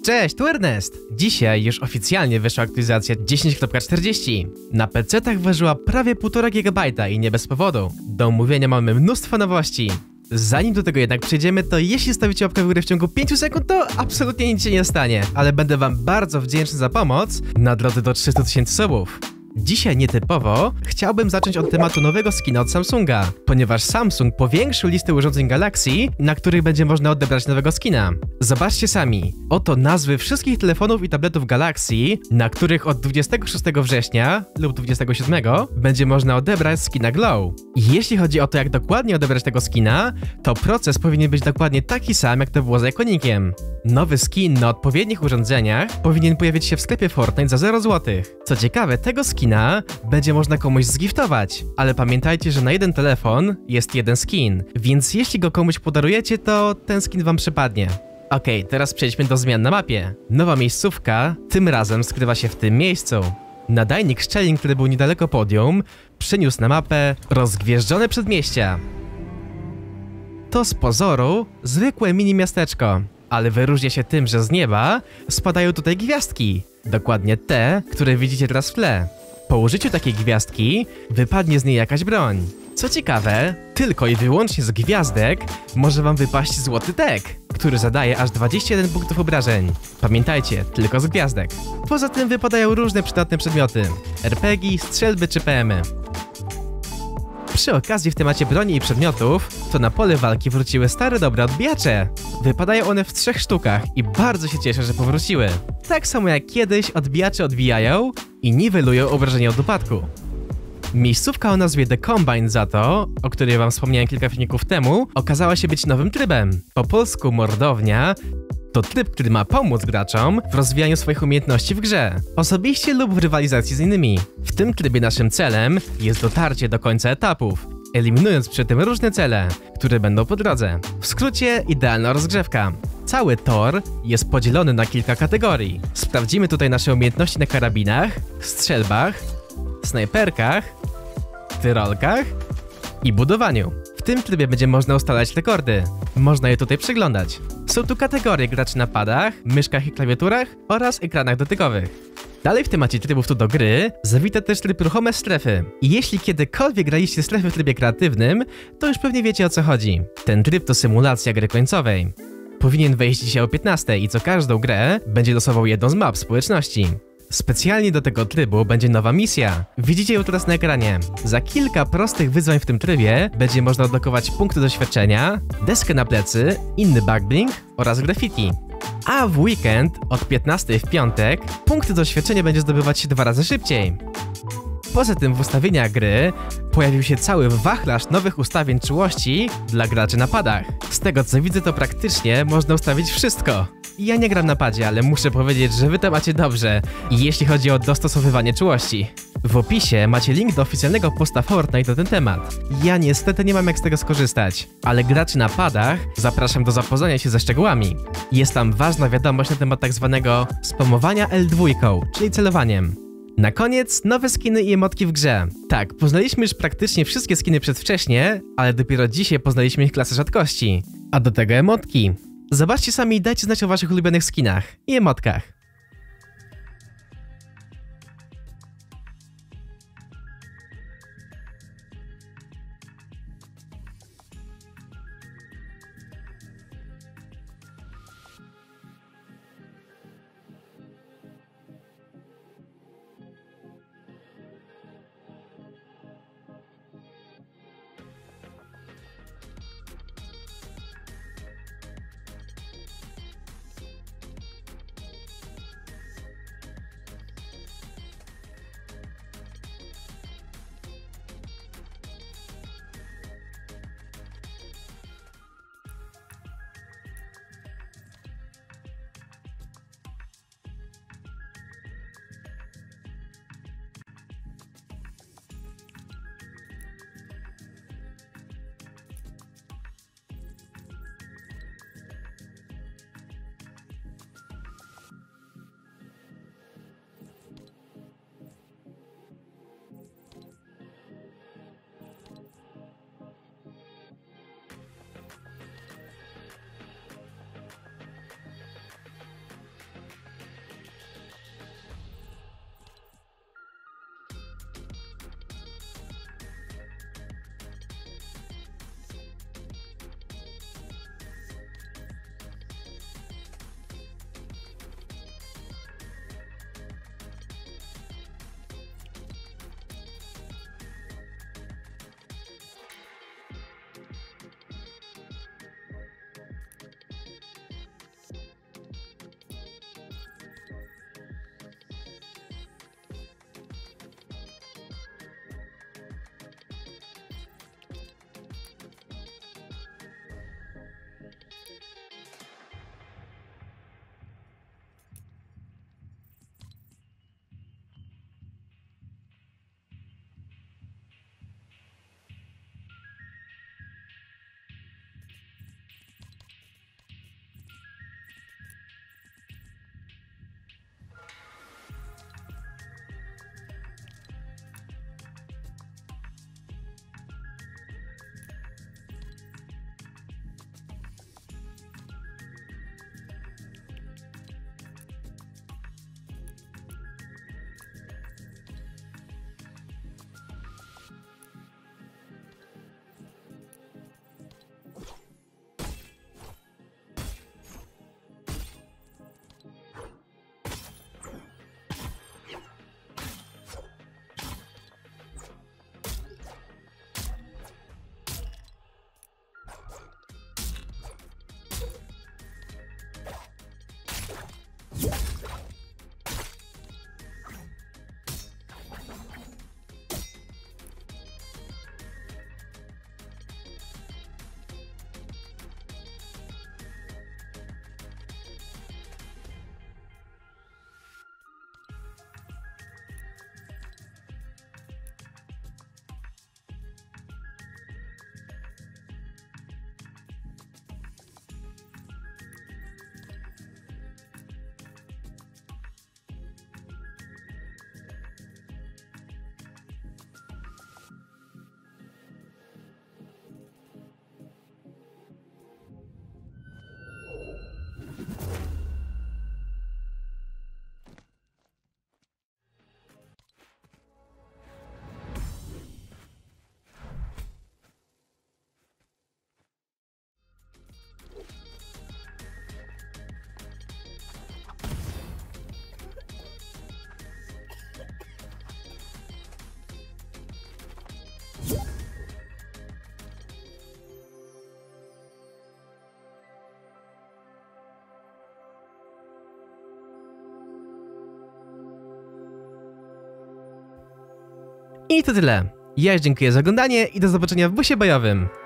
Cześć, tu Ernest! Dzisiaj już oficjalnie wyszła aktualizacja 10.40. Na PC-tach ważyła prawie 1,5 GB i nie bez powodu. Do omówienia mamy mnóstwo nowości. Zanim do tego jednak przejdziemy, to jeśli stawicie łapkę w górę w ciągu 5 sekund, to absolutnie nic się nie stanie. Ale będę wam bardzo wdzięczny za pomoc na drodze do 300 000 subów. Dzisiaj nietypowo chciałbym zacząć od tematu nowego skina od Samsunga, ponieważ Samsung powiększył listę urządzeń Galaxy, na których będzie można odebrać nowego skina. Zobaczcie sami, oto nazwy wszystkich telefonów i tabletów Galaxy, na których od 26 września lub 27 będzie można odebrać skina Glow. Jeśli chodzi o to, jak dokładnie odebrać tego skina, to proces powinien być dokładnie taki sam, jak to było z Iconikiem. Nowy skin na odpowiednich urządzeniach powinien pojawić się w sklepie Fortnite za 0 zł. Co ciekawe, tego skina będzie można komuś zgiftować, ale pamiętajcie, że na jeden telefon jest jeden skin, więc jeśli go komuś podarujecie, to ten skin wam przypadnie. Okej, teraz przejdźmy do zmian na mapie. Nowa miejscówka tym razem skrywa się w tym miejscu. Nadajnik szczelin, który był niedaleko podium, przyniósł na mapę rozgwieżdżone przedmieścia. To z pozoru zwykłe mini miasteczko, ale wyróżnia się tym, że z nieba spadają tutaj gwiazdki. Dokładnie te, które widzicie teraz w tle. Po użyciu takiej gwiazdki wypadnie z niej jakaś broń. Co ciekawe, tylko i wyłącznie z gwiazdek może wam wypaść złoty tag, który zadaje aż 21 punktów obrażeń. Pamiętajcie, tylko z gwiazdek. Poza tym wypadają różne przydatne przedmioty. RPG, strzelby czy PM-y. Przy okazji w temacie broni i przedmiotów, to na pole walki wróciły stare dobre odbijacze. Wypadają one w 3 sztukach i bardzo się cieszę, że powróciły. Tak samo jak kiedyś odbijacze odbijają i niwelują obrażenia od upadku. Miejscówka o nazwie The Combine za to, o której wam wspomniałem kilka filmików temu, okazała się być nowym trybem. Po polsku mordownia to tryb, który ma pomóc graczom w rozwijaniu swoich umiejętności w grze, osobiście lub w rywalizacji z innymi. W tym trybie naszym celem jest dotarcie do końca etapów, eliminując przy tym różne cele, które będą po drodze. W skrócie, idealna rozgrzewka. Cały tor jest podzielony na kilka kategorii. Sprawdzimy tutaj nasze umiejętności na karabinach, strzelbach, snajperkach, tyrolkach i budowaniu. W tym trybie będzie można ustalać rekordy. Można je tutaj przeglądać. Są tu kategorie graczy na padach, myszkach i klawiaturach oraz ekranach dotykowych. Dalej w temacie trybów tu do gry zawita też tryb ruchome strefy. I jeśli kiedykolwiek graliście strefy w trybie kreatywnym, to już pewnie wiecie o co chodzi. Ten tryb to symulacja gry końcowej. Powinien wejść dzisiaj o 15 i co każdą grę będzie losował jedną z map społeczności. Specjalnie do tego trybu będzie nowa misja. Widzicie ją teraz na ekranie. Za kilka prostych wyzwań w tym trybie będzie można odblokować punkty doświadczenia, deskę na plecy, inny backbling oraz graffiti. A w weekend od 15 w piątek punkty doświadczenia będzie zdobywać się 2 razy szybciej. Poza tym w ustawieniach gry pojawił się cały wachlarz nowych ustawień czułości dla graczy na padach. Z tego co widzę, to praktycznie można ustawić wszystko. Ja nie gram na padzie, ale muszę powiedzieć, że wy to macie dobrze, jeśli chodzi o dostosowywanie czułości. W opisie macie link do oficjalnego posta Fortnite na ten temat. Ja niestety nie mam jak z tego skorzystać, ale graczy na padach zapraszam do zapoznania się ze szczegółami. Jest tam ważna wiadomość na temat tak zwanego spamowania L2, czyli celowaniem. Na koniec nowe skiny i emotki w grze. Tak, poznaliśmy już praktycznie wszystkie skiny przedwcześnie, ale dopiero dzisiaj poznaliśmy ich klasę rzadkości. A do tego emotki. Zobaczcie sami i dajcie znać o waszych ulubionych skinach i emotkach. I to tyle. Ja już dziękuję za oglądanie i do zobaczenia w busie bojowym.